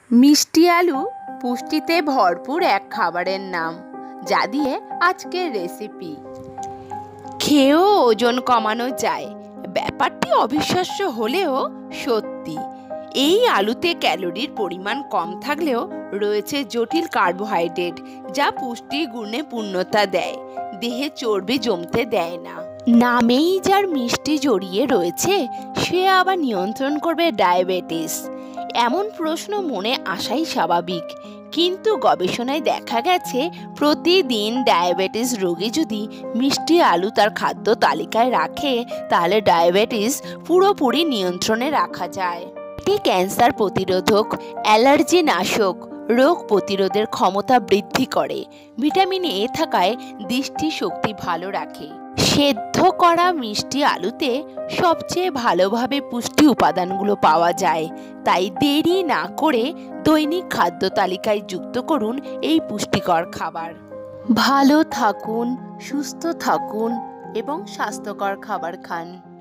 মিষ্টি আলু পুষ্টিতে ভরপুর এক খাবারের নাম, যা দিয়ে আজকের রেসিপি। খেয়েও ওজন কমানো যায়। ব্যাপারটি অবিশ্বাস্য হলেও সত্যি। এই আলুতে ক্যালোরির পরিমাণ কম থাকলেও রয়েছে জটিল কার্বোহাইড্রেট, যা পুষ্টি গুণে পূর্ণতা দেয়, দেহে চর্বি জমতে দেয় না। নামেই যার মিষ্টি জড়িয়ে রয়েছে, সে আবার নিয়ন্ত্রণ করবে ডায়াবেটিস, এমন প্রশ্ন মনে আসাই স্বাভাবিক। কিন্তু গবেষণায় দেখা গেছে, প্রতিদিন ডায়াবেটিস রোগী যদি মিষ্টি আলু তার খাদ্য তালিকায় রাখে, তাহলে ডায়াবেটিস পুরোপুরি নিয়ন্ত্রণে রাখা যায়। এটি ক্যান্সার প্রতিরোধক, অ্যালার্জি নাশক, রোগ প্রতিরোধের ক্ষমতা বৃদ্ধি করে। ভিটামিন এ থাকায় দৃষ্টিশক্তি ভালো রাখে। সেদ্ধ করা মিষ্টি আলুতে সবচেয়ে ভালোভাবে পুষ্টি উপাদানগুলো পাওয়া যায়। তাই দেরি না করে দৈনিক খাদ্য তালিকায় যুক্ত করুন এই পুষ্টিকর খাবার। ভালো থাকুন, সুস্থ থাকুন এবং স্বাস্থ্যকর খাবার খান।